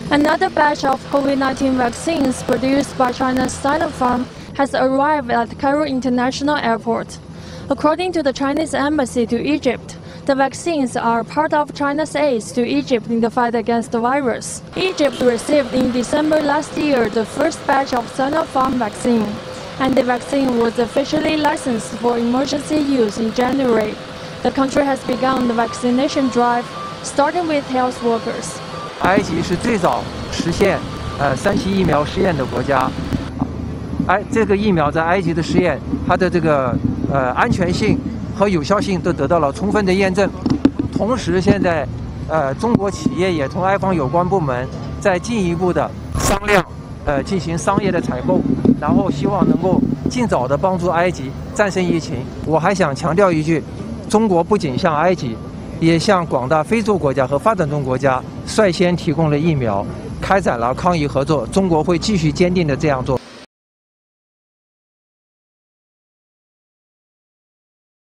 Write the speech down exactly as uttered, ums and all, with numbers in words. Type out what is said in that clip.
Another batch of COVID nineteen vaccines produced by China's Sinopharm has arrived at Cairo International Airport. According to the Chinese embassy to Egypt, the vaccines are part of China's aid to Egypt in the fight against the virus. Egypt received in December last year the first batch of Sinopharm vaccine, and the vaccine was officially licensed for emergency use in January. The country has begun the vaccination drive, starting with health workers. 埃及是最早实现呃三期疫苗试验的国家，哎，这个疫苗在埃及的实验，它的这个呃安全性和有效性都得到了充分的验证。同时，现在呃中国企业也同埃方有关部门在进一步的商量，呃进行商业的采购，然后希望能够尽早的帮助埃及战胜疫情。我还想强调一句，中国不仅向埃及，也向广大非洲国家和发展中国家率先提供了疫苗，开展了抗疫合作。中国会继续坚定的这样做。